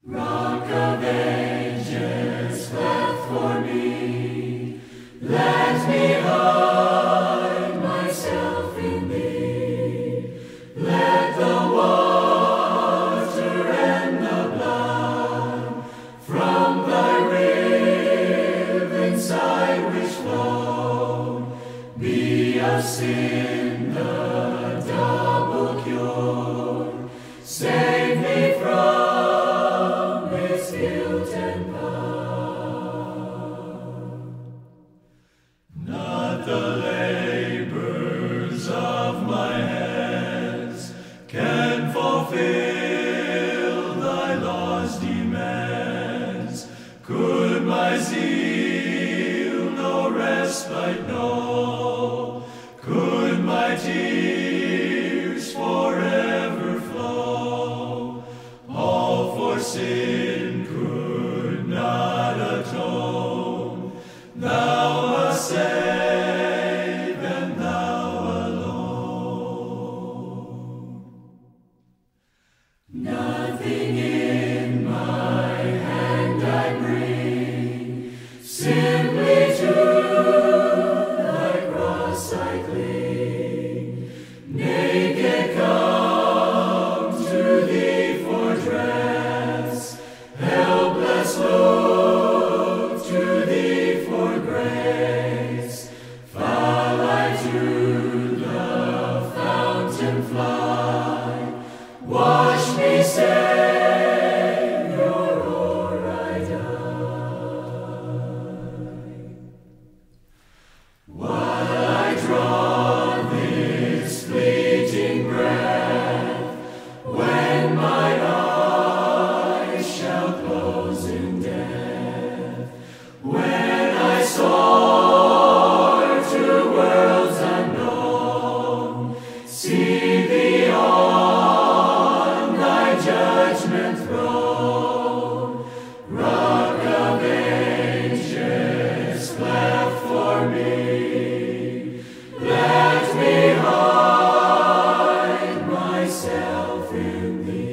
Rock of ages, cleft for me, let me hide myself in thee. Let the water and the blood from thy rib inside which flow be of sin the double cure. Save me from its guilt and power. Not the labors of my hands can fulfill thy law's demands. Could my zeal no respite know? Could my tears forever flow? All for sin could not atone. Thou must save, and thou alone. Nothing in my hand I bring, simply to thy cross I cling. Naked come to thee for dress, helpless look to thee for grace. Fall I to the fountain fly, wash me, Savior, or I die. While I draw this fleeting breath, when mine eyes shall close in death, when I soar to worlds unknown, see thee on thy judgment throne. Rock of ages, cleft for me, let me hide myself in thee.